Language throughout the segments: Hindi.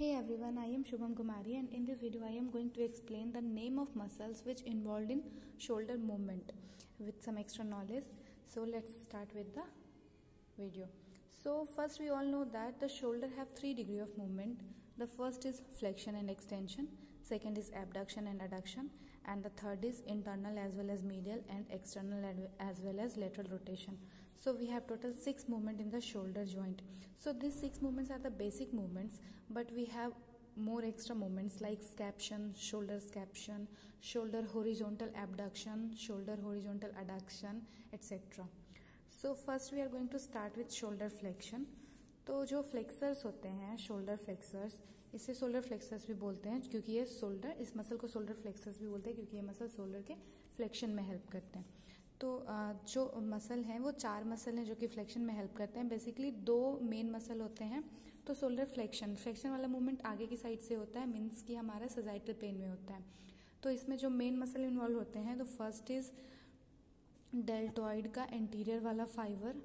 Hey everyone, I am Shubham Kumari and in this video I am going to explain the name of muscles which involved in shoulder movement with some extra knowledge. So let's start with the video. So first we all know that the shoulder have 3 degrees of movement. The first is flexion and extension, second is abduction and adduction, and the third is internal as well as medial and external as well as lateral rotation. So we have total 6 movements in the shoulder joint. So these 6 movements are the basic movements, but we have more extra movements like scaption, shoulder horizontal abduction, shoulder horizontal adduction, etc. So first we are going to start with shoulder flexion. तो जो फ्लेक्सर्स होते हैं शोल्डर फ्लेक्सर्स, इसे शोल्डर फ्लेक्सर्स भी बोलते हैं क्योंकि ये शोल्डर, इस मसल को शोल्डर फ्लेक्सर्स भी बोलते हैं क्योंकि ये मसल शोल्डर के फ्लेक्शन में हेल्प करते हैं. तो जो मसल हैं वो 4 मसल हैं जो कि फ्लेक्शन में हेल्प करते हैं. बेसिकली 2 मेन मसल होते हैं. तो शोल्डर फ्लेक्शन वाला मूवमेंट आगे की साइड से होता है, मीन्स कि हमारा सजाइटल प्लेन में होता है. तो इसमें जो मेन मसल इन्वॉल्व होते हैं तो फर्स्ट इज डेल्टॉइड का एंटीरियर वाला फाइबर,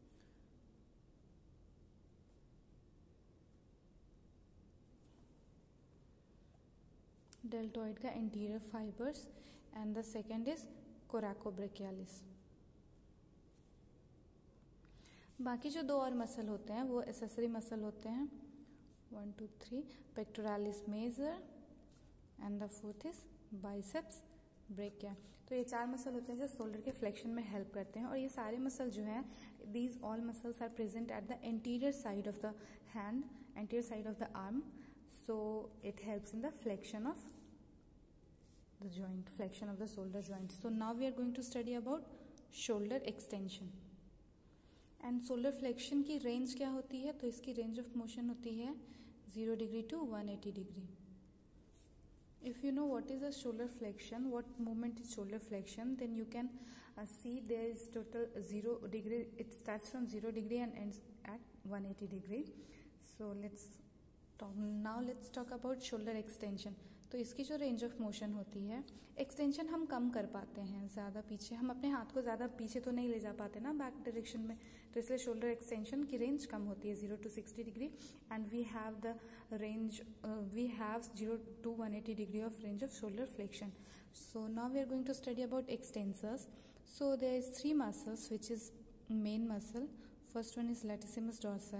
डेल्टॉइड का anterior fibres, and the second is coracobrachialis. बाकी जो 2 और मसल होते हैं वो एसेसरी मसल होते हैं, 1 2 3 pectoralis major and the fourth is biceps brachii. तो ये 4 मसल होते हैं जो शोल्डर के फ्लेक्शन में हेल्प करते हैं. और ये सारे मसल जो हैं, these all muscles are present at the anterior side of the hand, anterior side of the arm. So it helps in the flexion of the joint, flexion of the shoulder joint. So now we are going to study about shoulder extension. And shoulder flexion की range क्या होती है? तो इसकी range of motion होती है 0 degree to 180 degree. If you know what is a shoulder flexion, what movement is shoulder flexion, then you can see there is total 0 degree. It starts from 0 degree and ends at 180 degree. So let's talk about shoulder extension. तो इसकी जो रेंज ऑफ मोशन होती है, एक्सटेंशन हम कम कर पाते हैं ज़्यादा पीछे, हम अपने हाथ को ज़्यादा पीछे तो नहीं ले जा पाते ना बैक डायरेक्शन में, तो इसलिए शोल्डर एक्सटेंशन की रेंज कम होती है 0 to 60 degree. And we have the range, we have 0 to 180 degree of range of shoulder flexion. So now we are going to study about extensors. So there is 3 muscles which is main muscle. First one is latissimus dorsi,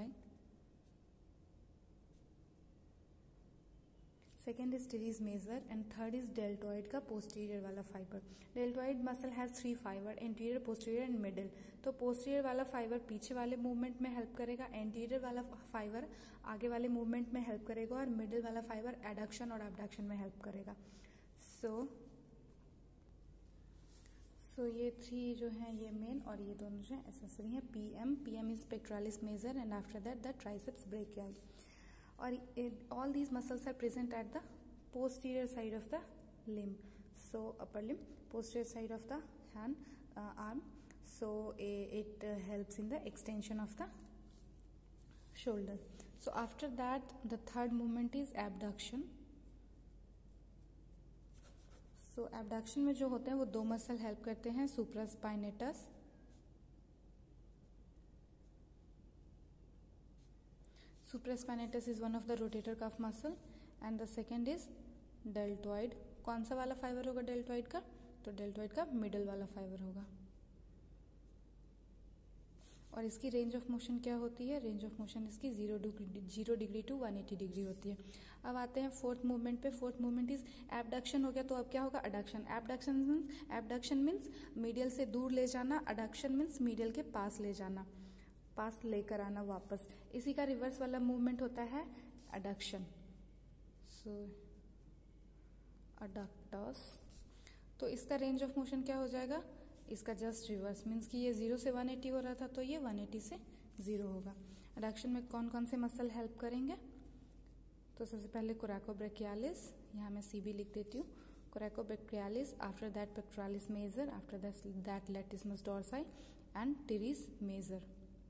second is teres major and third is deltoid का पोस्टीरियर वाला fibre. Deltoid muscle has 3 fibre, anterior, posterior and middle. तो पोस्टीरियर वाला फाइबर पीछे वाले मूवमेंट में हेल्प करेगा, एंटीरियर वाला फाइबर आगे वाले मूवमेंट में हेल्प करेगा, और मिडिल वाला फाइबर एडक्शन और अबडक्शन में हेल्प करेगा. सो ये 3 जो हैं ये मेन, और ये दोनों जो है एसेसरी हैं. PM is pectoralis major and after that the triceps brachial. Or all these muscles are present at the posterior side of the limb. So upper limb, posterior side of the hand, arm. So it helps in the extension of the shoulder. So after that the third movement is abduction. So abduction में जो होते हैं वो 2 मसल हेल्प करते हैं, supraspinatus, supraspinatus is one of the rotator cuff muscle, and the second is deltoid. कौन सा वाला फाइबर होगा डेल्टॉइड का? तो डेल्टॉइड का मिडल वाला फाइबर होगा. और इसकी रेंज ऑफ मोशन क्या होती है? रेंज ऑफ मोशन इसकी 0 डिग्री टू 180 डिग्री होती है. अब आते हैं 4th मूवमेंट पे. 4th मूवमेंट इज एबडक्शन हो गया, तो अब क्या होगा? अडक्शन. एबडक्शन मीन्स मीडियल से दूर ले जाना, अडक्शन मीन्स मीडियल के पास ले जाना, पास लेकर आना वापस. इसी का रिवर्स वाला मूवमेंट होता है अडक्शन. सो अडक्टस. तो इसका रेंज ऑफ मोशन क्या हो जाएगा? इसका जस्ट रिवर्स, मीन्स कि ये 0 से 180 हो रहा था तो ये 180 से 0 होगा. अडक्शन में कौन कौन से मसल हेल्प करेंगे? तो सबसे पहले कोराकोब्रेकियालिस, यहाँ मैं CB लिख देती हूँ, coracobrachialis. After that pectoralis major, after that latissimus dorsi and teres major.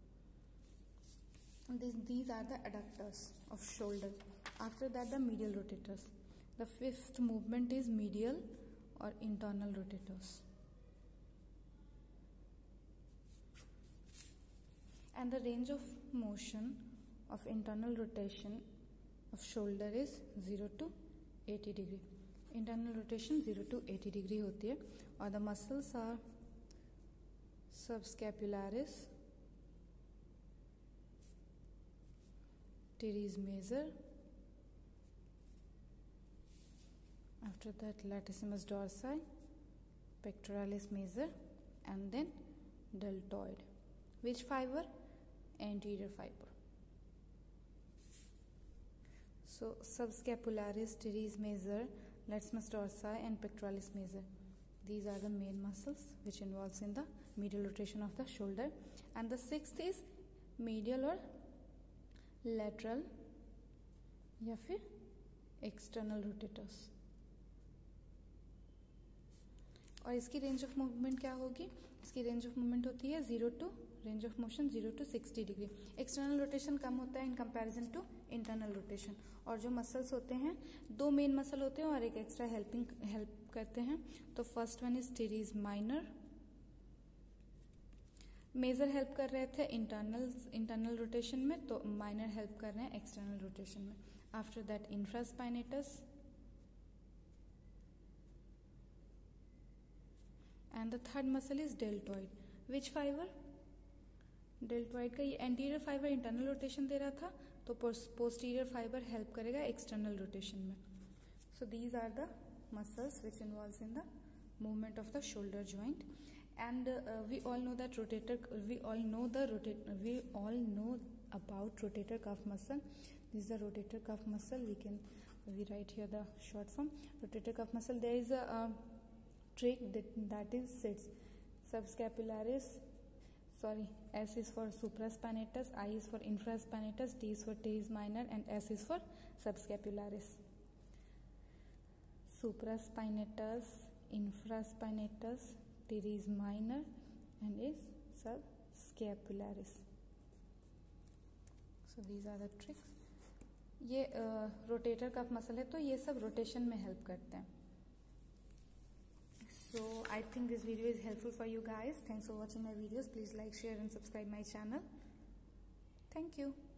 These are the adductors of shoulder. After that the medial rotators. The 5th movement is medial or internal rotators. And the range of motion of internal rotation of shoulder is 0 to 80 degree. Internal rotation 0 to 80 degree होती है. और the muscles are subscapularis, teres major, after that latissimus dorsi, pectoralis major, and then deltoid. Which fiber? Anterior fiber. So subscapularis, teres major, latissimus dorsi, and pectoralis major. These are the main muscles which involves in the medial rotation of the shoulder. And the sixth is medial or lateral या फिर external rotators. और इसकी रेंज ऑफ मूवमेंट क्या होगी? इसकी रेंज ऑफ मूवमेंट होती है 0 to range of motion 0 to 60 degree. External rotation कम होता है in comparison to internal rotation. और जो मसल्स होते हैं, दो मेन मसल होते हैं और एक एक्स्ट्रा हेल्प करते हैं. तो first one is teres minor. Major help कर रहे थे इंटरनल रोटेशन में, तो माइनर हेल्प कर रहे हैं एक्सटर्नल रोटेशन में. After that infraspinatus and the third muscle is deltoid. Which fibre? Deltoid का ये एंटीरियर फाइबर इंटरनल रोटेशन दे रहा था, तो पोस्टीरियर फाइबर हेल्प करेगा एक्सटर्नल रोटेशन में. So these are the muscles which involves in the movement of the shoulder joint. And we all know about rotator cuff muscle. This is the rotator cuff muscle. We write here the short form. Rotator cuff muscle, there is a trick that is sits subscapularis, S is for supraspinatus, I is for infraspinatus, T is for teres minor, and S is for subscapularis. Supraspinatus, infraspinatus, teres minor, and is subscapularis. So these are the tricks. ये रोटेटर कफ मसल है, तो ये सब रोटेशन में हेल्प करते हैं. So I think this video is helpful for you guys. Thanks for watching my videos. Please like, share, and subscribe my channel. Thank you.